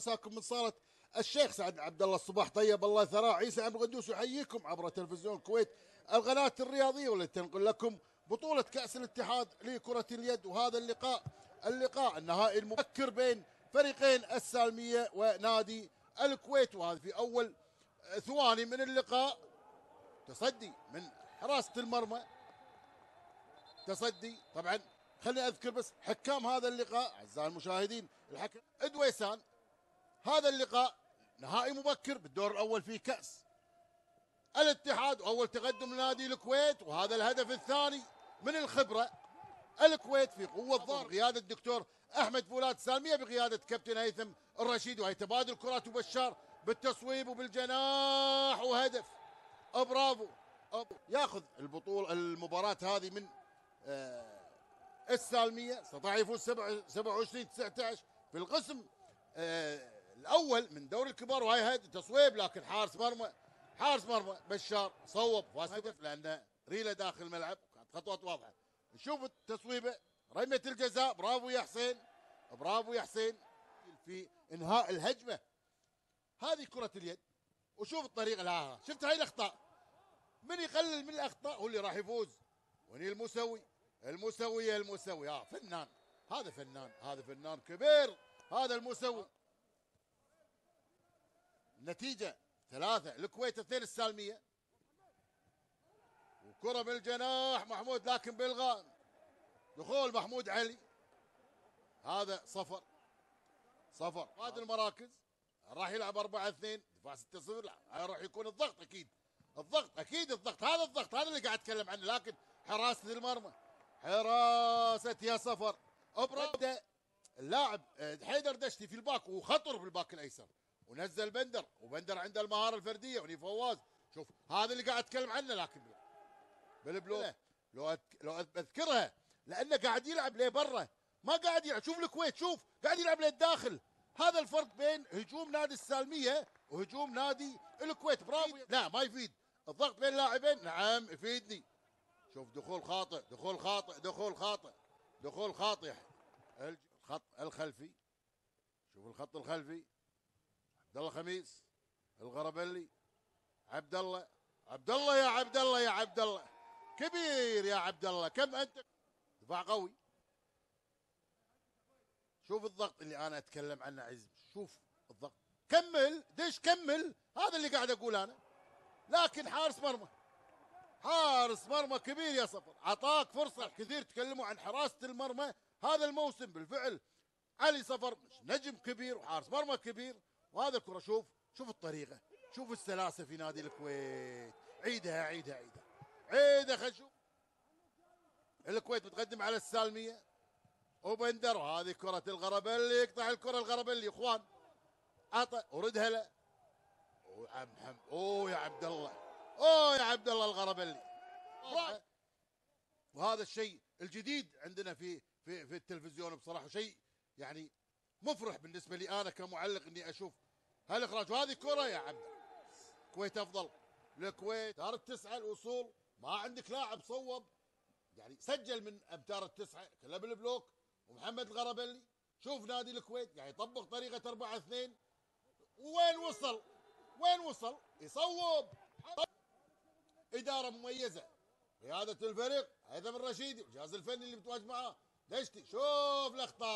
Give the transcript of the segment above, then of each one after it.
عساكم من صالة الشيخ سعد عبد الله الصباح طيب الله ثراه. عيسى عبد القدوس يحييكم عبر تلفزيون الكويت القناة الرياضية والتي تنقل لكم بطولة كأس الاتحاد لكرة اليد. وهذا اللقاء النهائي المبكر بين فريقين السالمية ونادي الكويت. وهذا في أول ثواني من اللقاء. تصدي من حراسة المرمى، تصدي طبعا. خليني أذكر بس حكام هذا اللقاء أعزائي المشاهدين. الحكم إدويسان. هذا اللقاء نهائي مبكر بالدور الأول في كأس الاتحاد وأول تقدم لنادي الكويت، وهذا الهدف الثاني من الخبرة. الكويت في قوة ضار بقيادة الدكتور أحمد فولاد سالمية بقيادة كابتن هيثم الرشيد، وهي تبادل كرات وبشار بالتصويب وبالجناح وهدف. برافو. ياخذ البطولة المباراة هذه من السالمية، استطاع يفوز 27-19 في القسم الأول من دوري الكبار. وهي تصويب لكن حارس مرمى بشار صوب هدف لأن ريلة داخل الملعب كانت خطوات واضحة. نشوف التصويبة، رمية الجزاء. برافو يا حسين، برافو يا حسين في إنهاء الهجمة. هذه كرة اليد. وشوف الطريقة لها، شفت هاي الأخطاء. من يقلل من الأخطاء هو اللي راح يفوز. وني المسوي فنان. هذا فنان كبير هذا المسوي. النتيجة 3 الكويت 2 السالمية. وكرة بالجناح محمود لكن بالغاء دخول محمود علي. هذا صفر. هذه المراكز راح يلعب 4-2 دفاع 6-0. لا راح يكون الضغط اكيد. هذا اللي قاعد اتكلم عنه. لكن حراسة المرمى، حراسة يا صفر. ابرد اللاعب حيدر دشتي في الباك وخطر بالباك الايسر، ونزل وبندر عنده المهارة الفردية. وني فواز. شوف هذا اللي قاعد اتكلم عنه. لكن بالبلو لو اذكرها لانه قاعد يلعب ليه برا، ما قاعد يلعب. شوف الكويت، شوف قاعد يلعب للداخل. هذا الفرق بين هجوم نادي السالمية وهجوم نادي الكويت. برافو. لا ما يفيد الضغط بين اللاعبين. نعم يفيدني. شوف دخول خاطئ. الخط الخلفي. شوف الخط الخلفي. عبد الله خميس الغربلي. عبد الله يا عبد الله كبير يا عبد الله. كم انت دفاع قوي. شوف الضغط اللي انا اتكلم عنه عز. شوف الضغط. كمل دش كمل. هذا اللي قاعد اقول انا. لكن حارس مرمى كبير يا صفر. عطاك فرصة. كثير تكلموا عن حراسة المرمى هذا الموسم. بالفعل علي صفر نجم كبير وحارس مرمى كبير. وهذا الكرة شوف الطريقة، شوف السلاسة في نادي الكويت. عيدها خل نشوف. الكويت بتقدم على السالمية وبندر. وهذه كرة الغربلي. يقطع الكرة الغربلي يا اخوان. عطى وردها له. يا عبد الله الغربلي. وهذا الشيء الجديد عندنا في التلفزيون بصراحة. شيء يعني مفرح بالنسبة لي انا كمعلق اني اشوف هالاخراج. وهذه كرة يا عبد الله. الكويت افضل. الكويت امتار التسعة الوصول. ما عندك لاعب صوب يعني سجل من امتار التسعة كله بالبلوك. ومحمد الغربلي. شوف نادي الكويت يعني يطبق طريقة 4-2. وين وصل يصوب. إدارة مميزة قيادة الفريق هيثم الرشيدي والجهاز الفني اللي بتواجه معاه دشتي. شوف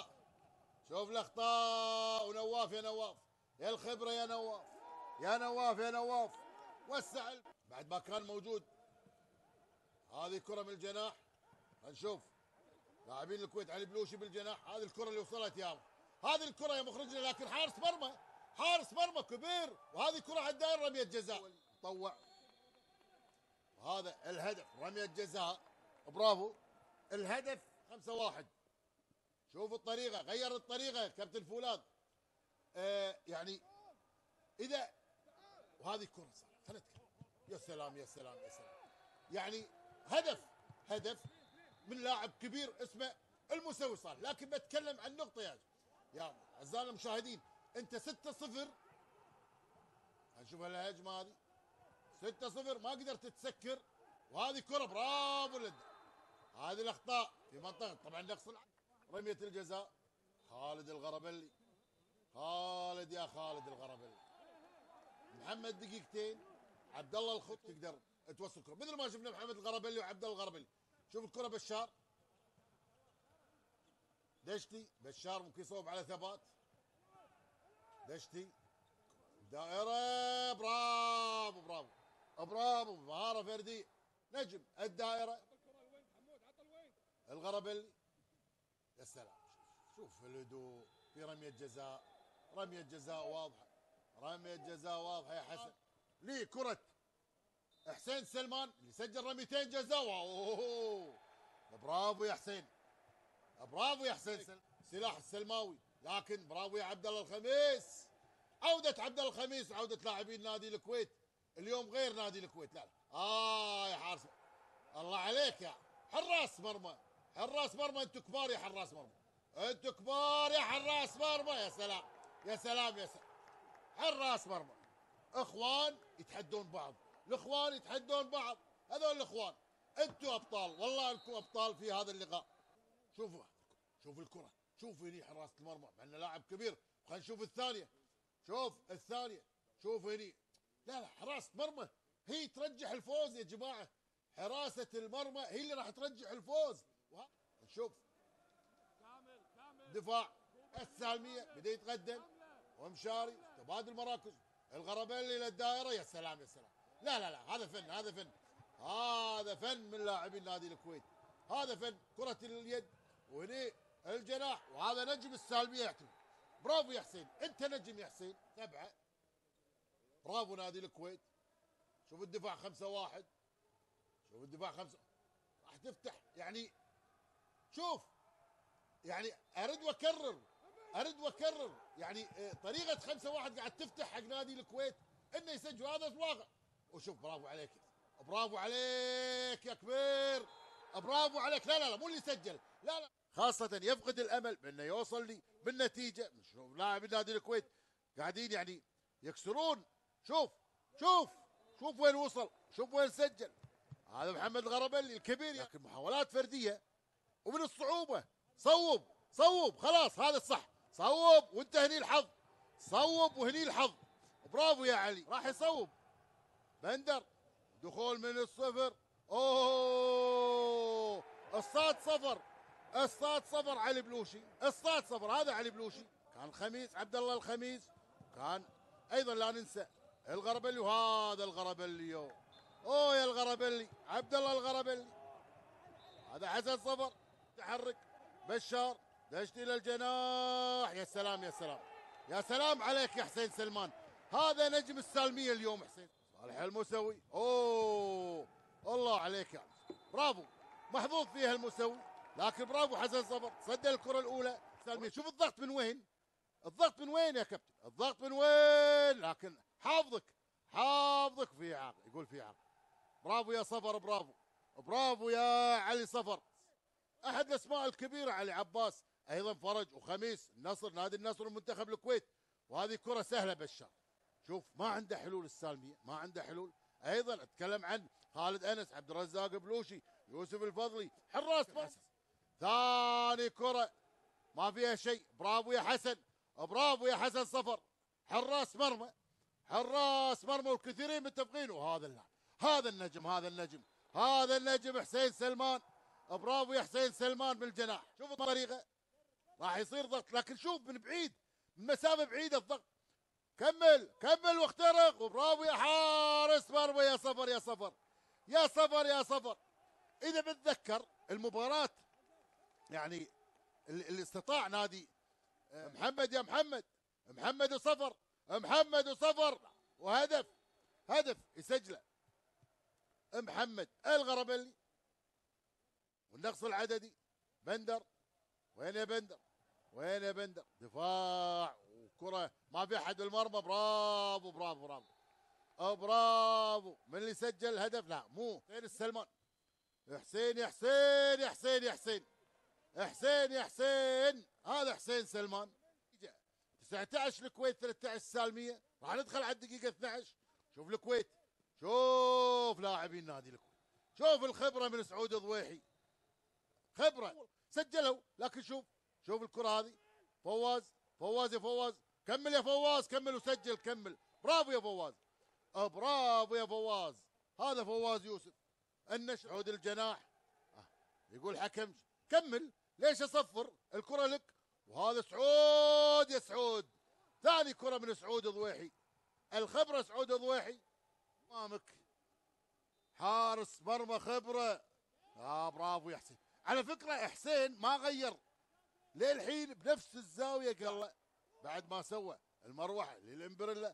الأخطاء. ونواف يا نواف يا الخبرة يا نواف وسع بعد ما كان موجود. هذه كرة من الجناح. هنشوف لاعبين الكويت علي بلوشي بالجناح. هذه الكرة اللي وصلت هذه الكرة يا مخرجنا. لكن حارس مرمى كبير. وهذه كرة على الدائرة رمية جزاء. طوع. وهذا الهدف رمية جزاء. برافو. الهدف 5-1. شوف الطريقة، غير الطريقة كابتن فولاد. يعني إذا وهذه كرة صار يا سلام. يعني هدف من لاعب كبير اسمه المسوي صار. لكن بتكلم عن نقطة يا أعزائنا المشاهدين. أنت 6-0. هنشوف الهجمة هذه 6-0 ما قدرت تسكر. وهذه كرة برافو هذه الأخطاء في منطقة طبعا نقص رمية الجزاء. خالد الغربلي خالد يا خالد الغربلي. محمد دقيقتين، عبد الله الخط تقدر توصل الكره مثل ما شفنا محمد الغربلي وعبد الله الغربلي. شوف الكره بشار دشتي، بشار ممكن يصوب على ثبات دشتي دائره. برافو برافو برافو، مهاره فرديه، نجم الدائره الغربلي. يا سلام، شوف الهدوء في رميه جزاء، رميه جزاء واضحه، رميه جزاء واضحه يا حسن. ليه كره حسين سلمان اللي سجل رميتين جزاء. اوه برافو يا حسين، برافو يا حسين. سلاح السلماوي، لكن برافو يا عبد الله الخميس. عودة عبد الله الخميس وعودة لاعبين نادي الكويت اليوم غير نادي الكويت. لا يا حارس، الله عليك يا حراس مرمى، حراس مرمى، انتوا كبار يا حراس مرمى، انتوا كبار يا حراس مرمى. يا سلام يا سلام يا سلام، حراس مرمى اخوان يتحدون بعض، الاخوان يتحدون بعض، هذول الاخوان. انتوا ابطال، والله انكم ابطال في هذا اللقاء. شوفوا شوف الكره، شوف هني حراسه المرمى مع انه لاعب كبير. خلينا نشوف الثانيه، شوف الثانيه، شوف هني. لا حراسه مرمى هي ترجح الفوز يا جماعه، حراسه المرمى هي اللي راح ترجح الفوز. نشوف دفاع السالميه بدا يتقدم ومشاري، تبادل مراكز، الغربلي للدائره. يا سلام يا سلام، لا هذا فن، هذا فن، هذا فن من لاعبين نادي الكويت، هذا فن كره اليد. وهني الجناح، وهذا نجم السالميه يعتمد. برافو يا حسين، انت نجم يا حسين. 7 برافو نادي الكويت. شوف الدفاع 5-1، شوف الدفاع 5 راح تفتح يعني. شوف يعني ارد واكرر يعني طريقه 5-1 قاعد تفتح حق نادي الكويت انه يسجل، هذا الواقع. وشوف برافو عليك، برافو عليك يا كبير، برافو عليك. لا مو اللي سجل، لا خاصة يفقد الامل بانه يوصل لي بالنتيجة. شوف لاعب نادي الكويت قاعدين يعني يكسرون. شوف وين وصل، شوف وين سجل. هذا محمد الغربلي الكبير، لكن محاولات فردية ومن الصعوبة. صوب خلاص، هذا الصح، صوب وانت هني الحظ، صوب وهني الحظ. برافو يا علي، راح يصوب بندر. دخول من الصفر. اوه الصاد صفر علي بلوشي، الصاد صفر، هذا علي بلوشي. كان الخميس عبد الله الخميس، كان ايضا لا ننسى الغربلي، وهذا الغربلي اوه يا الغربلي، عبد الله الغربلي. هذا حسن صفر، تحرك بشار دشت الى الجناح. يا سلام يا سلام يا سلام عليك يا حسين سلمان، هذا نجم السالميه اليوم حسين. صالح الموسوي، اوه الله عليك يا برافو، محظوظ فيها الموسوي، لكن برافو حسن صفر، صدى الكره الاولى سالميه. شوف الضغط من وين، الضغط من وين يا كابتن، الضغط من وين، لكن حافظك في عاق، يقول في عاق. برافو يا صفر، برافو يا علي صفر. احد الاسماء الكبيره علي عباس، ايضا فرج وخميس النصر، نادي النصر ومنتخب الكويت. وهذه كره سهله بشار. شوف ما عنده حلول السالميه، ما عنده حلول. ايضا اتكلم عن خالد انس، عبد الرزاق بلوشي، يوسف الفضلي، حراس مرمى. ثاني كره ما فيها شيء. برافو يا حسن، برافو يا حسن صفر، حراس مرمى، والكثيرين متفقين. وهذا اللاعب، هذا النجم حسين سلمان. برافو يا حسين سلمان بالجناح. شوف الطريقه، راح يصير ضغط، لكن شوف من بعيد، من مسافه بعيده الضغط. كمل واخترق، وبرافو يا حارس مرمى. يا صفر. اذا بتذكر المباراه يعني اللي استطاع نادي محمد وصفر وهدف يسجله محمد الغربلي، والنقص العددي بندر. وين يا بندر، دفاع وكره ما في احد بالمرمى. برافو من اللي سجل الهدف، لا مو حسين السلمان، حسين هذا حسين سلمان. 19 الكويت 13 السالميه. راح ندخل على الدقيقه 12. شوف الكويت، شوف لاعبين نادي الكويت، شوف الخبره من سعود ضويحي، خبره سجلوا. لكن شوف الكره هذه، فواز كمل يا فواز، كمل وسجل، كمل. برافو يا فواز، برافو يا فواز. هذا فواز يوسف النشر. عود الجناح، يقول حكم كمل، ليش اصفر؟ الكرة لك. وهذا سعود يا سعود، ثاني كرة من سعود ضويحي. الخبرة سعود ضويحي امامك، حارس مرمى خبرة. برافو يا حسين. على فكرة حسين ما غير للحين بنفس الزاوية، قال بعد ما سوى المروحة للإمبريلا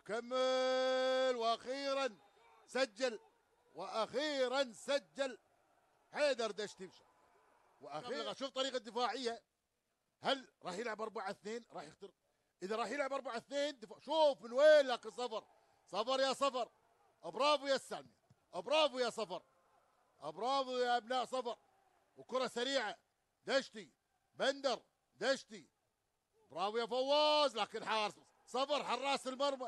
ويكمل. واخيرا سجل، واخيرا سجل حيدر دشتي. واخيرا شوف طريقة دفاعية. هل راح يلعب 4-2؟ راح يخترق. اذا راح يلعب 4-2 شوف من وين، لكن صفر. صفر يا صفر، برافو يا السالمي، برافو يا صفر، برافو يا ابناء صفر. وكرة سريعة، دشتي بندر، دشتي، برافو يا فواز. لكن حارس صفر، حراس المرمى،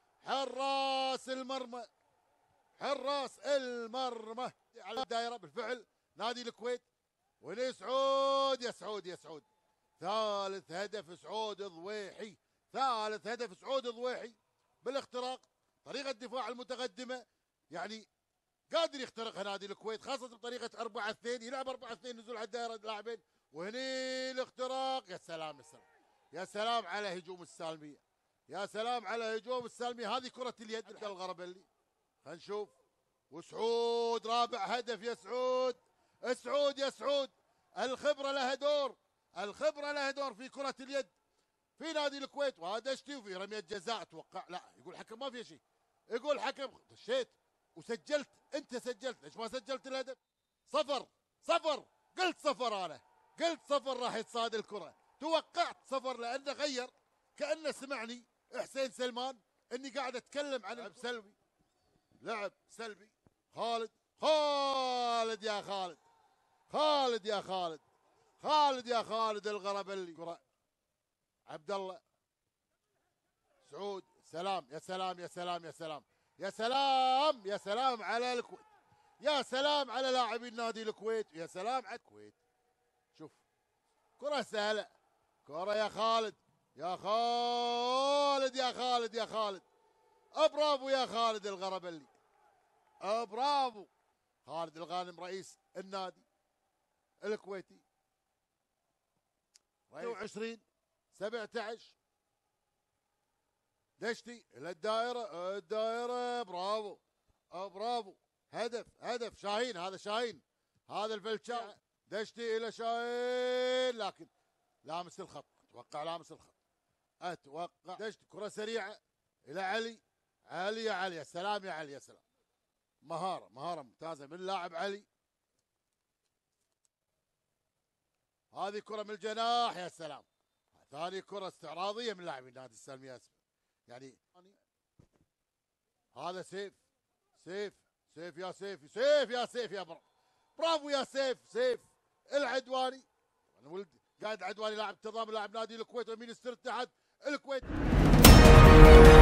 حراس المرمى، حراس المرمى على الدائرة بالفعل نادي الكويت. وهنا سعود يا سعود يا سعود، ثالث هدف سعود ضويحي، ثالث هدف سعود ضويحي بالاختراق. طريقة دفاع المتقدمة يعني قادر يخترقها نادي الكويت، خاصة بطريقة 4-2. يلعب 4-2، نزول على الدائرة لاعبين، وهني الاختراق. يا سلام يا سلام يا سلام على هجوم السالمية، يا سلام على هجوم السالمية. هذه كرة اليد الغربلي. خلينا نشوف. وسعود رابع هدف يا سعود. سعود يا سعود، الخبرة لها دور، الخبرة لها دور في كرة اليد في نادي الكويت. وهذا اشتي، وفي رمية جزاء اتوقع. لا، يقول حكم ما في شيء، يقول حكم دشيت وسجلت. انت سجلت، ليش ما سجلت الهدف؟ صفر صفر، قلت صفر، انا قلت صفر راح يتصاد الكرة. توقعت صفر لانه غير، كانه سمعني حسين سلمان اني قاعد اتكلم عن لعب سلبي، لعب سلبي. خالد، خالد يا خالد، خالد يا خالد، خالد يا خالد الغربلي. كرة عبد الله، سعود، سلام يا سلام يا سلام يا سلام يا سلام يا سلام على الكويت، يا سلام على لاعبين نادي الكويت، يا سلام على الكويت. شوف كرة سهلة، كرة يا خالد، يا خالد يا خالد يا خالد، برافو يا خالد الغربلي، برافو. خالد الغانم رئيس النادي الكويتي. 20-17 دشتي الى الدائرة، الدائرة، برافو، برافو. هدف، هدف شاهين، هذا شاهين، هذا الفلشاء. دشتي الى شاهين، لكن لامس الخط، اتوقع لامس الخط، اتوقع. دشتي كرة سريعة الى علي، علي يا علي، يا سلام يا علي، يا سلام. مهارة، مهارة ممتازة من لاعب علي. هذه كرة من الجناح، يا سلام. ثاني كرة استعراضية من لاعب نادي السالمية يعني. هذا سيف، سيف، سيف يا سيف، سيف يا سيف يا برافو يا سيف، سيف العدواني. انا ولد قاعد عدواني لاعب تضام لاعب نادي الكويت، ومين استر اتحاد الكويت.